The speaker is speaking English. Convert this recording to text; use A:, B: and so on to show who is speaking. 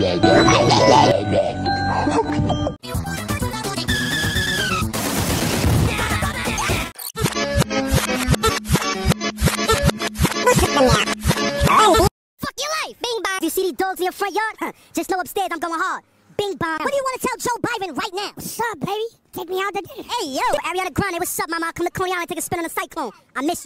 A: Fuck your life! Bing bong! Do you see these dogs in your front yard? Just know upstairs I'm going hard. Bing bong! What do you want to tell Joe Biden right now? What's up, baby? Take me out to dinner. Hey, yo, Ariana Grande, what's up, mama? I'll come to Coney Island and take a spin on the cyclone. I miss you.